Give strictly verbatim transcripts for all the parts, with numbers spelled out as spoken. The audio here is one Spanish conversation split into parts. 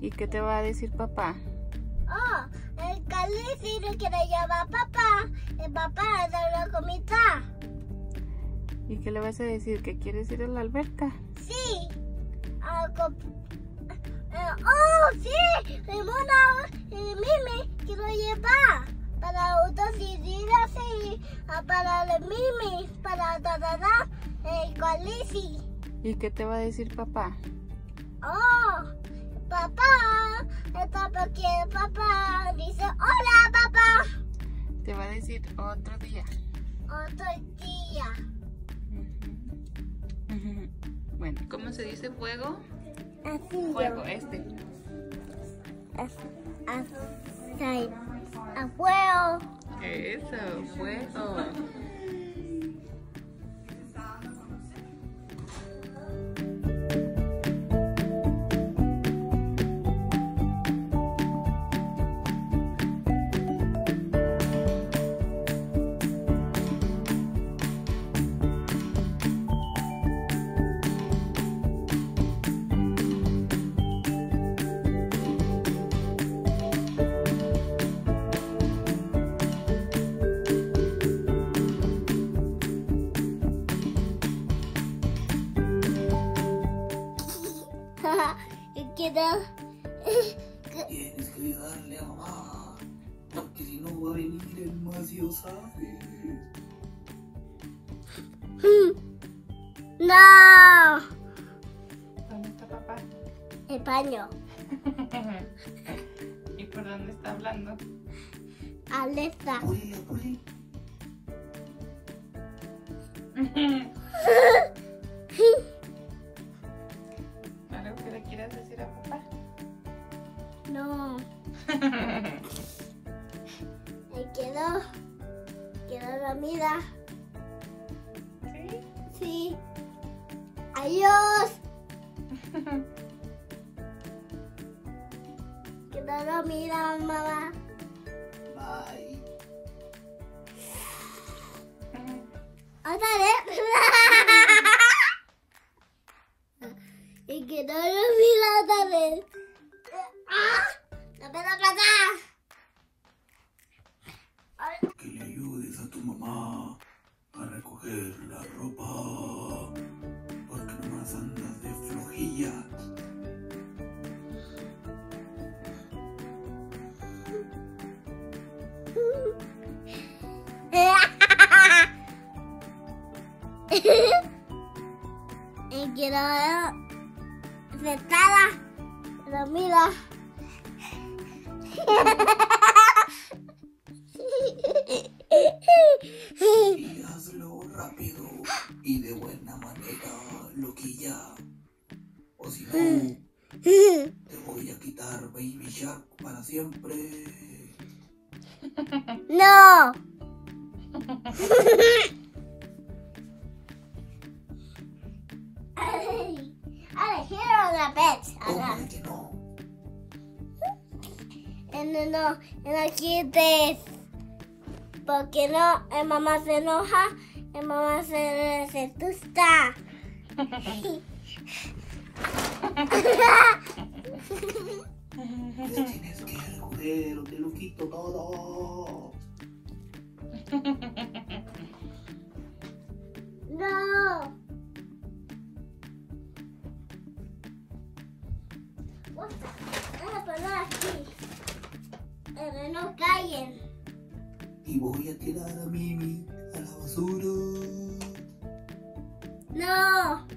¿Y qué te va a decir papá? Oh, el Calici le quiere llevar a papá. El papá le da la comida. ¿Y qué le vas a decir? ¿Que quieres ir a la alberca? Sí. Ah, co- eh, oh, sí. Ramona y Mimi quiero llevar. Para otras ideas y ah, para el Mimi, para da, da, da, el Calici. ¿Y qué te va a decir papá? Oh, papá, el papá quiere papá. Dice, hola papá. Te va a decir otro día. Otro día. Ujú. Bueno, ¿cómo se dice fuego? Así Fuego, este. Así. A fuego. Eso, fuego. Y quiero. Tienes que ayudarle a mamá, porque si no va a venir el maciosaje. No. ¿Dónde está papá? El baño. ¿Y por dónde está hablando? Alexa. Apúrele, apúrele. ¿Algo que le quieras decir a papá? No. Me quedo. Quiero dormida. ¿Sí? Sí. Adiós. Quiero dormida, mamá. Bye. Otra vez. Y quiero dormida otra vez. ¡Ah! ¡No me da plata! Que le ayudes a tu mamá a recoger la ropa, porque nomás andas de flojilla. Y quiero sentada, dormida. Y hazlo rápido y de buena manera, loquilla. O si no, te voy a quitar Baby Shark para siempre. No. I hear on the bed. ¿Cómo que no? No, no, no quites. Porque no, el mamá se enoja, el mamá se, se asusta. Pues tienes que recoger o te lo quito todo. No. Voy a poner aquí. Pero no callen. Y voy a tirar a Mimi a la basura. No.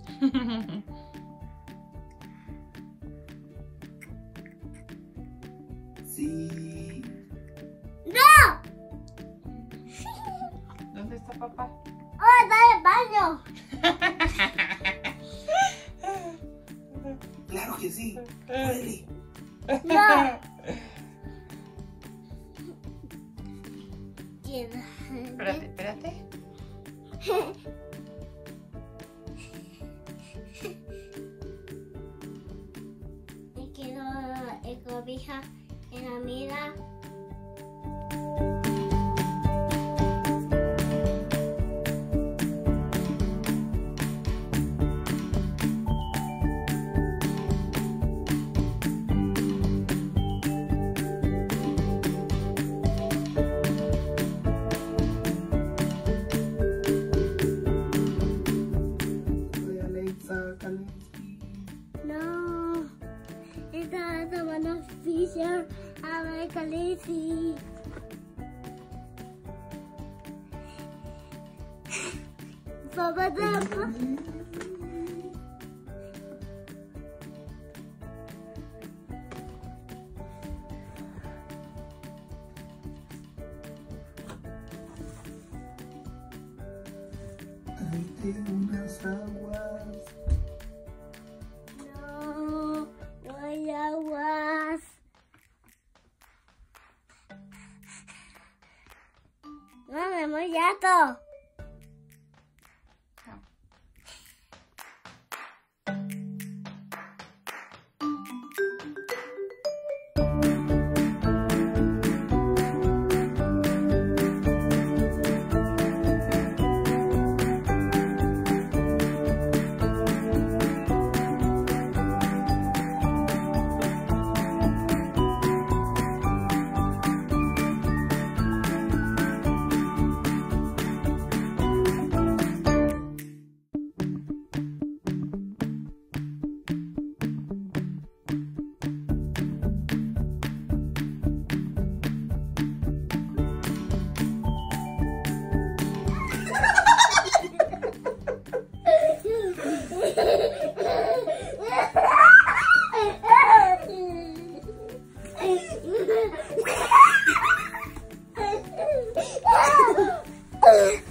Sí. No. ¿Dónde está papá? Oh, está en el baño. Claro que sí. Órale. No. Espérate, espérate. Me quedo en cobija en la mira. pasa, Khaleesi? No. Estaba tomando Fisher. A ver, Khaleesi. Papá, papá. Tráete unas aguas. No, no hay aguas. No, me voy gato. Oh,